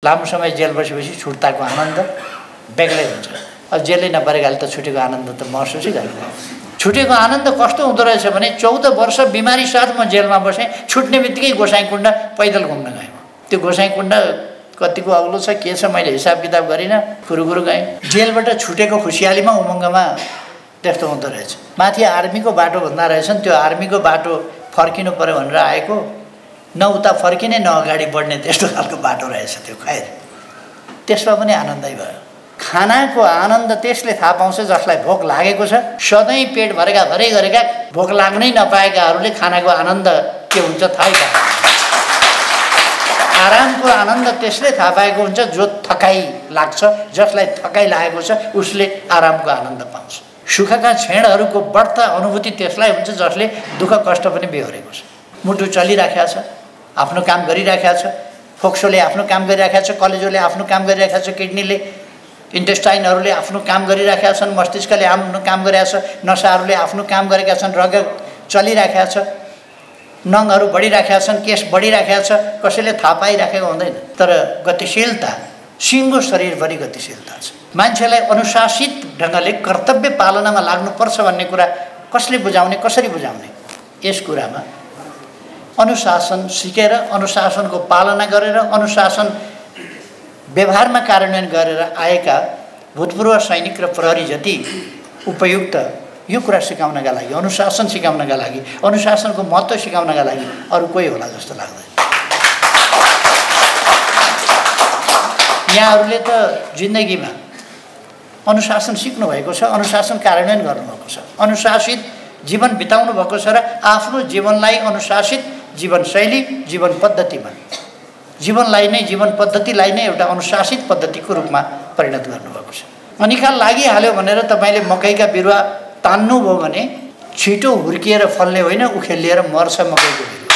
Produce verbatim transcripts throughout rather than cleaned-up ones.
लामो समय जेल बसेपछि छुट्टाको आनन्द बेग्लै हुन्छ। अब जेलै नपरेकाले त छुटेको आनन्द त महसुसै गर्नु। छुटेको आनन्द कस्तो हुँदो रहेछ भने चौध वर्ष बिमारी साथ म जेलमा बसेँ, छुट्ने बित्तिकै गोसाइँकुण्ड पैदल घुम्न गएँ। त्यो गोसाइँकुण्ड कतिको अग्लो छ के छ मैले हिसाब किताब गरिनँ, फुरुफुरु गएँ। जेलबाट छुटेको खुसियालीमा उमङ्गमा त्यस्तो हुँदो रहेछ। माथि आर्मीको बाटो भन्दा रहेछन्, त्यो आर्मीको बाटो फर्किनु पर्यो भनेर आएको, न उता फर्किने न अगाडि बढ्ने त्यस्तो खालको बाटो रहेछ त्यो। खैर त्यसमा पनि आनन्दै भयो। खानाको आनन्द त्यसले थाहा पाउँछ जसलाई भोक लागेको छ। सधैँ पेट भरेका भरै गरेका भोक लाग्नै नपाएकाहरूले खानाको आनन्द के हुन्छ थाहै पाएन। आरामको आनन्द त्यसले थाहा पाएको हुन्छ जो थकाइ लाग्छ, जसलाई थकाइ लागेको छ उसले आरामको आनन्द पाउँछ। सुखका क्षणहरूको बढ्ता अनुभूति त्यसलाई हुन्छ जसले दुःख कष्ट पनि बेहोरेको छ। मुटु चलिराखेको छ, आफ्नो काम गरिराखेको छ, फोक्सोले आफ्नो काम गरिराखेको छ, कलेजोले आफ्नो काम गरिराखेको छ, किडनीले इन्टेस्टाइनहरूले आफ्नो काम गरिराखेका छन्, मस्तिष्कले आफ्नो काम गरिरहेको छ, नसाहरूले आफ्नो काम गरेका छन्, रगत चलिराखेको छ, नङहरू बढिराखेका छन्, केस बढिराखेको छ, कसैले थाहा पाइराखेको हुँदैन। तर गतिशीलता, सिङ्गो शरीरभरि गतिशीलता छ। मान्छेलाई अनुशासित ढङ्गले कर्तव्य पालनामा लाग्नुपर्छ भन्ने कुरा कसले बुझाउने, कसरी बुझाउने? यस कुरामा अनुशासन सिकेर, अनुशासनको पालना गरेर, अनुशासन व्यवहारमा कार्यान्वयन गरेर आएका भूतपूर्व सैनिक र प्रहरी जति उपयुक्त यो कुरा सिकाउनका लागि, अनुशासन सिकाउनका लागि, अनुशासनको महत्त्व सिकाउनका लागि अरू कोही होला जस्तो लाग्दैन। यहाँहरूले त जिन्दगीमा अनुशासन सिक्नु भएको छ, अनुशासन कार्यान्वयन गर्नुभएको छ, अनुशासित जीवन बिताउनु भएको छ र आफ्नो जीवनलाई अनुशासित जीवनशैली, जीवन पद्धतिमा, जीवनलाई नै, जीवन पद्धतिलाई नै एउटा अनुशासित पद्धतिको रूपमा परिणत गर्नुभएको छ। अनिकाल लागिहाल्यो भनेर तपाईँले मकैका बिरुवा तान्नुभयो भने छिटो हुर्किएर फल्ने होइन, उखेलिएर मर्छ मकैको बिरुवा।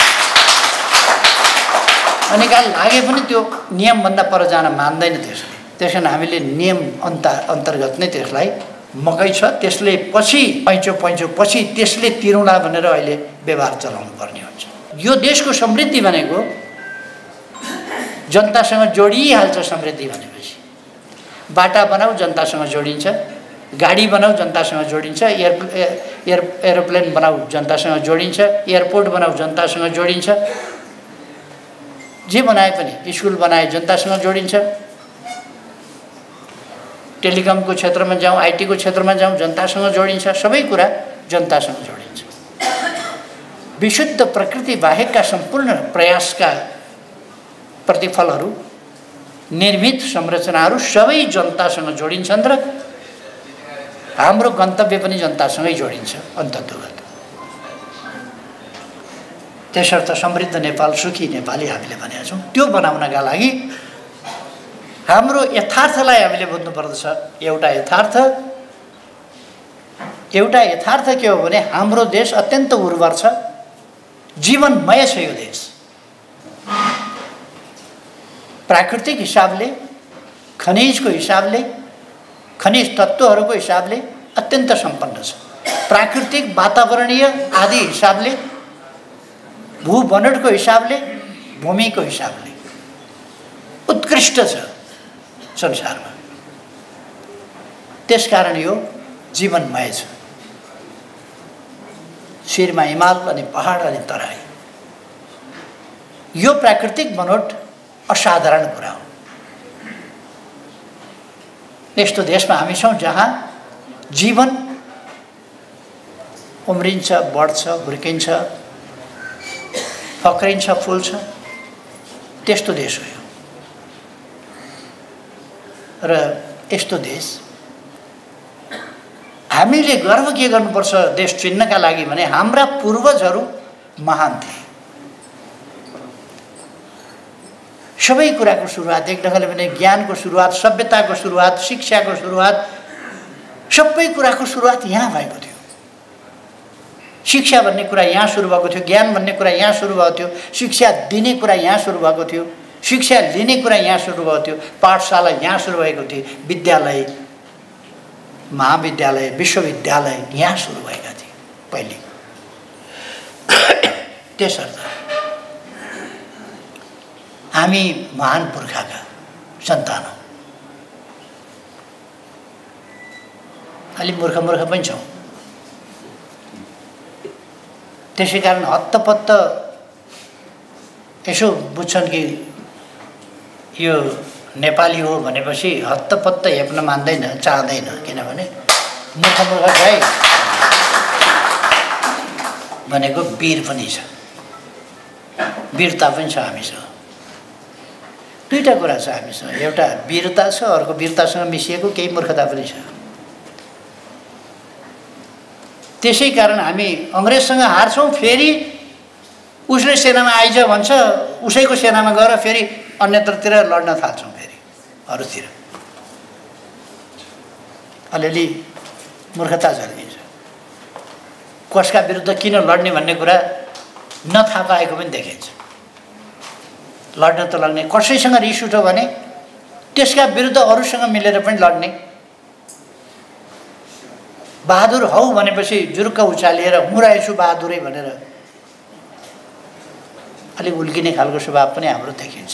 अनिकाल लागे पनि त्यो नियमभन्दा पर जान मान्दैन त्यसले। त्यस कारण हामीले नियम अन्तर अन्तर्गत नै त्यसलाई मकै छ त्यसले पछि पैँचो पैँचो पछि त्यसले तिरौँला भनेर अहिले व्यवहार चलाउनु पर्ने हुन्छ। यो देशको समृद्धि भनेको जनतासँग जोडिहाल्छ। समृद्धि भनेपछि बाटा बनाऊ जनतासँग जोडिन्छ, गाडी बनाऊ जनतासँग जोडिन्छ, एयर एयर एरोप्लेन बनाऊ जनतासँग जोडिन्छ, एयरपोर्ट बनाऊ जनतासँग जोडिन्छ, जे बनाए पनि, स्कुल बनाए जनतासँग जोडिन्छ, टेलिकमको क्षेत्रमा जाउँ, आइटीको क्षेत्रमा जाउँ जनतासँग जोडिन्छ, सबै कुरा जनतासँग जोडिन्छ। विशुद्ध प्रकृति बाहेकका सम्पूर्ण प्रयासका प्रतिफलहरू, निर्मित संरचनाहरू सबै जनतासँग जोडिन्छन् र हाम्रो गन्तव्य पनि जनतासँगै जोडिन्छ अन्ततोगत। त्यसर्थ समृद्ध नेपाल, सुखी नेपाली हामीले भनेका छौँ। त्यो बनाउनका लागि हाम्रो यथार्थलाई हामीले बुझ्नुपर्दछ। एउटा यथार्थ एउटा यथार्थ के हो भने हाम्रो देश अत्यन्त उर्वर छ, जीवनमय छ यो देश। प्राकृतिक हिसाबले, खनिजको हिसाबले, खनिज तत्त्वहरूको हिसाबले अत्यन्त सम्पन्न छ। प्राकृतिक वातावरणीय आदि हिसाबले, भूबनोटको हिसाबले, भूमिको हिसाबले उत्कृष्ट छ संसारमा। त्यसकारण यो जीवनमय छ। शिरमा हिमाल अनि पहाड अनि तराई, यो प्राकृतिक बनोट असाधारण कुरा हो। यस्तो देशमा हामी छौँ जहाँ जीवन उम्रिन्छ, बढ्छ, हुर्किन्छ, फक्रिन्छ, फुल्छ, त्यस्तो देश हो यो। र यस्तो देश हामीले गर्व के गर्नुपर्छ देश चिन्नका लागि भने हाम्रा पूर्वजहरू महान थिए। सबै कुराको सुरुवात, एक ढङ्गले भने ज्ञानको सुरुवात, सभ्यताको सुरुवात, शिक्षाको सुरुवात, सबै कुराको सुरुवात यहाँ भएको थियो। शिक्षा भन्ने कुरा यहाँ सुरु भएको थियो, ज्ञान भन्ने कुरा यहाँ सुरु भएको थियो, शिक्षा दिने कुरा यहाँ सुरु भएको थियो, शिक्षा लिने कुरा यहाँ सुरु भएको थियो, पाठशाला यहाँ सुरु भएको थियो, विद्यालय, महाविद्यालय, विश्वविद्यालय यहाँ सुरु भएका थिए पहिले। त्यसर्थ हामी महान पुर्खाका सन्तान हौँ। अलि मूर्ख मूर्ख पनि छौँ। त्यसै कारण हत्तपत्त यसो बुझ्छन् कि यो नेपाली हो भनेपछि हत्तपत्त हेप्न मान्दैन, चाहँदैन। किनभने मूर्ख मूर्ख है भनेको वीर पनि छ, वीरता पनि छ हामीसँग। दुईवटा कुरा छ हामीसँग, एउटा वीरता छ, अर्को वीरतासँग मिसिएको केही मूर्खता पनि छ। त्यसै कारण हामी अङ्ग्रेजसँग हार्छौँ, फेरि उसले सेनामा आइज भन्छ, उसैको सेनामा गएर फेरि अन्यत्रतिर लड्न थाल्छौँ, फेरि अरूतिर। अलिअलि मूर्खता झल्किन्छ। कसका विरुद्ध किन लड्ने भन्ने कुरा नथाहा पाएको पनि देखिन्छ। लड्न त लड्ने, कसैसँग रिस उठ्यो भने त्यसका विरुद्ध अरूसँग मिलेर पनि लड्ने। बहादुर हौ भनेपछि जुरुक्क उचालिएर म रहेछु बहादुरै भनेर अलिक उल्किने खालको स्वभाव पनि हाम्रो देखिन्छ।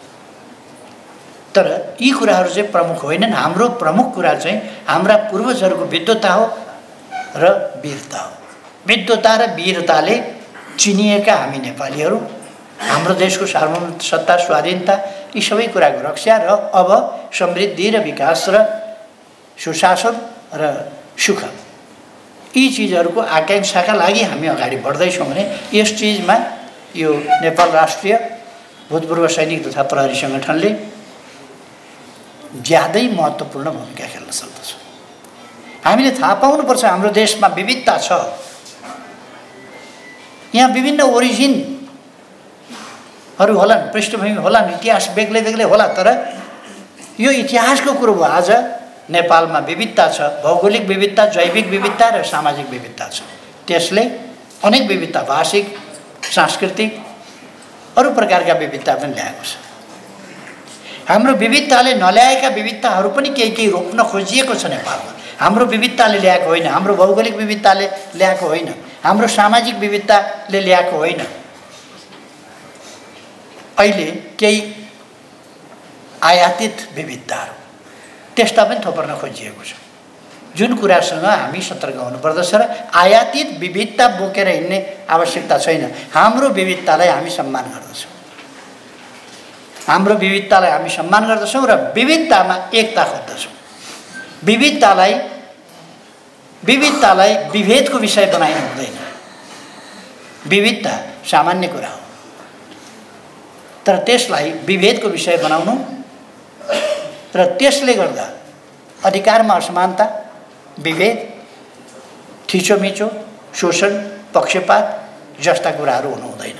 तर यी कुराहरू चाहिँ प्रमुख होइनन्। हाम्रो प्रमुख कुरा चाहिँ हाम्रा पूर्वजहरूको विद्वता हो र वीरता हो। विद्वता र वीरताले चिनिएका हामी नेपालीहरू हाम्रो देशको सार्वभौम सत्ता, स्वाधीनता, यी सबै कुराको रक्षा र अब समृद्धि र विकास र सुशासन र सुख, यी चिजहरूको आकांक्षाका लागि हामी अगाडि बढ्दैछौँ भने यस चिजमा यो नेपाल राष्ट्रिय भूतपूर्व सैनिक तथा प्रहरी सङ्गठनले ज्यादै महत्त्वपूर्ण भूमिका खेल्न सक्दछ। हामीले थाहा पाउनुपर्छ हाम्रो देशमा विविधता छ। यहाँ विभिन्न ओरिजिनहरू होलान्, पृष्ठभूमि होलान्, इतिहास बेग्लै बेग्लै होला, तर यो इतिहासको कुरो हो। आज नेपालमा विविधता छ, भौगोलिक विविधता, जैविक विविधता र सामाजिक विविधता छ। त्यसले अनेक विविधता, भाषिक, सांस्कृतिक, अरू प्रकारका विविधता पनि ल्याएको छ। हाम्रो विविधताले नल्याएका विविधताहरू पनि केही केही रोक्न खोजिएको छ नेपालमा। हाम्रो विविधताले ल्याएको होइन, हाम्रो भौगोलिक विविधताले ल्याएको होइन, हाम्रो सामाजिक विविधताले ल्याएको होइन। अहिले केही आयातित विविधताहरू त्यस्ता पनि थोपर्न खोजिएको छ, जुन कुरासँग हामी सतर्क हुनुपर्दछ र आयातित विविधता बोकेर हिँड्ने आवश्यकता छैन। हाम्रो विविधतालाई हामी सम्मान गर्दछौँ, हाम्रो विविधतालाई हामी सम्मान गर्दछौँ र विविधतामा एकता खोज्दछौँ। विविधतालाई विविधतालाई विभेदको विषय बनाइनु हुँदैन। विविधता सामान्य कुरा हो, तर त्यसलाई विभेदको विषय बनाउनु र त्यसले गर्दा अधिकारमा असमानता, विभेद, थिचोमिचो, शोषण, पक्षपात जस्ता कुराहरू हुनु हुँदैन।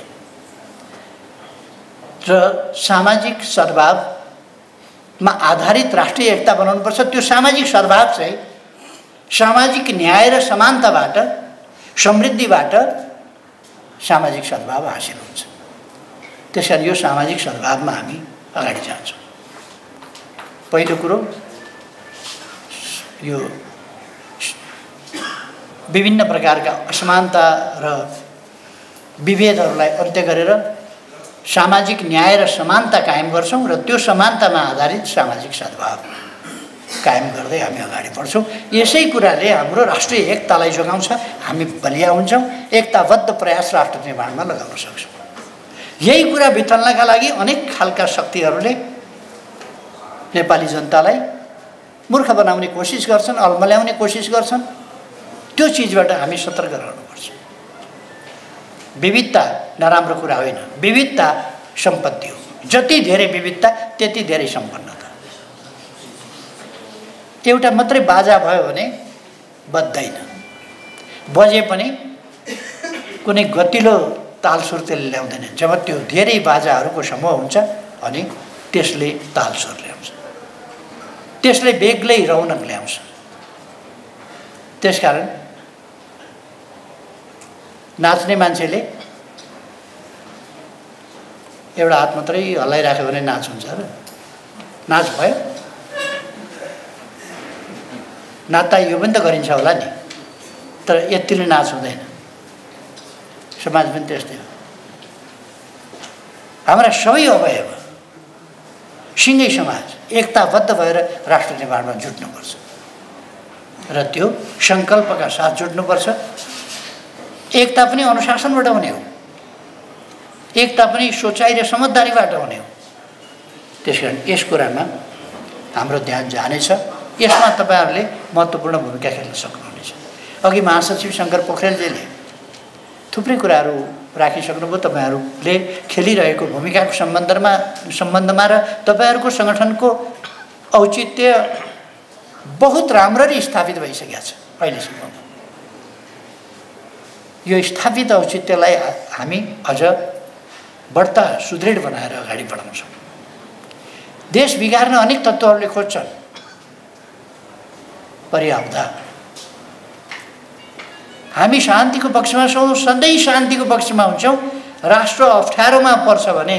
र सामाजिक सद्भावमा आधारित राष्ट्रिय एकता बनाउनुपर्छ। त्यो सामाजिक सद्भाव चाहिँ सामाजिक न्याय र समानताबाट, समृद्धिबाट सामाजिक सद्भाव हासिल हुन्छ। त्यसैले यो सामाजिक सद्भावमा हामी अगाडि जान्छौँ। पहिलो कुरो यो विभिन्न प्रकारका असमानता र विभेदहरूलाई अन्त्य गरेर सामाजिक न्याय र समानता कायम गर्छौँ र त्यो समानतामा आधारित सामाजिक सद्भाव कायम गर्दै हामी अगाडि बढ्छौँ। यसै कुराले हाम्रो राष्ट्रिय एकतालाई जोगाउँछ। हामी बलिया हुन्छौँ, एकताबद्ध प्रयास राष्ट्र निर्माणमा लगाउन सक्छौँ। यही कुरा बिथल्नका लागि अनेक खालका शक्तिहरूले नेपाली जनतालाई मूर्ख बनाउने कोसिस गर्छन्, अल्मल्याउने कोसिस गर्छन्। त्यो चिजबाट हामी सतर्क रहनुपर्छ। विविधता नराम्रो कुरा होइन, विविधता सम्पत्ति हो। जति धेरै विविधता त्यति धेरै सम्पन्नता। एउटा मात्रै बाजा भयो भने बज्दैन, बजे पनि कुनै गतिलो तालस्वर त्यसले ल्याउँदैन। जब त्यो धेरै बाजाहरूको समूह हुन्छ अनि त्यसले तालस्वर ल्याउँछ, त्यसले बेग्लै रौनक ल्याउँछ। त्यसकारण नाच्ने मान्छेले एउटा हात मात्रै हल्लाइराख्यो भने नाच हुन्छ र नाच भयो। नाच्दा यो पनि त गरिन्छ होला नि, तर यतिले नाच हुँदैन। समाज पनि त्यस्तै हो। हाम्रा सबै अवयव सिङ्गै समाज एकताबद्ध भएर राष्ट्र निर्माणमा जुट्नुपर्छ र त्यो सङ्कल्पका साथ जुट्नुपर्छ। एकता पनि अनुशासनबाट हुने हो, एकता पनि सोचाइ र समझदारीबाट हुने हो। त्यसकारण यस कुरामा हाम्रो ध्यान जानेछ। यसमा तपाईँहरूले महत्त्वपूर्ण भूमिका खेल्न सक्नुहुनेछ। अघि महासचिव शङ्कर पोखरेलजीले थुप्रै कुराहरू राखिसक्नुभयो तपाईँहरूले खेलिरहेको भूमिकाको सम्बन्धमा सम्बन्धमा र तपाईँहरूको सङ्गठनको औचित्य बहुत राम्ररी स्थापित भइसकेको छ अहिलेसम्म। यो स्थापित औचित्यलाई हामी अझ बढ्ता सुदृढ बनाएर अगाडि बढाउँछौँ। देश बिगार्न अनेक तत्त्वहरूले खोज्छन्, परिआउँदा हामी शान्तिको पक्षमा छौँ, सधैँ शान्तिको पक्षमा हुन्छौँ। राष्ट्र अप्ठ्यारोमा पर्छ भने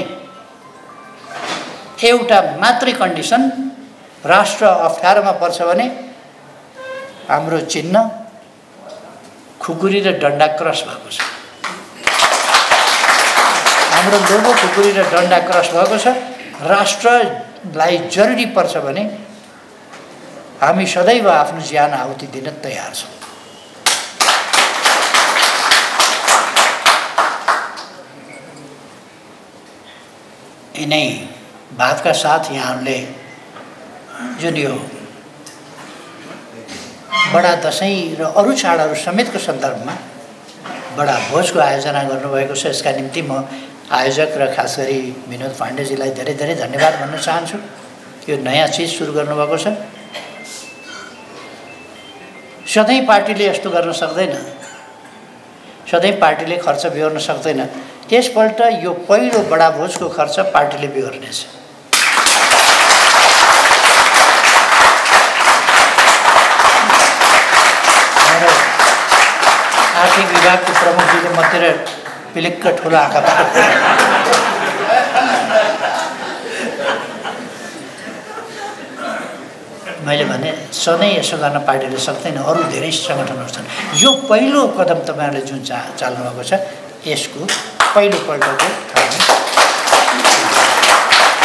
एउटा मात्रै कन्डिसन, राष्ट्र अप्ठ्यारोमा पर्छ भने हाम्रो चिन्ह खुकुरी र डन्डा क्रस भएको छ। हाम्रो लोगो खुकुरी र डन्डा क्रस भएको छ। राष्ट्रलाई जरुरी पर्छ भने हामी सदैव आफ्नो ज्यान आहुति दिन तयार छौँ। यिनै भावका साथ यहाँहरूले जुन यो बडा दसैँ र अरू चाडहरू समेतको सन्दर्भमा बडा भोजको आयोजना गर्नुभएको छ, यसका निम्ति म आयोजक र खास गरी विनोद पाण्डेजीलाई धेरै धेरै धन्यवाद भन्न चाहन्छु। यो नयाँ चिज सुरु गर्नुभएको छ। सधैँ पार्टीले यस्तो गर्न सक्दैन, सधैँ पार्टीले खर्च बिहोर्न सक्दैन। यसपल्ट यो पहिलो बडा भोजको खर्च पार्टीले बिहोर्नेछ। हाम्रो आर्थिक विभागको प्रमुखजीले मतिर पिलिक्क ठुलो आँखा पार्छ। मैले भने सधैँ यसो गर्न पार्टीले सक्दैन, अरू धेरै सङ्गठनहरू छन्। यो पहिलो कदम तपाईँहरूले जुन चा चाल्नुभएको छ, यसको पहिलोपल्टको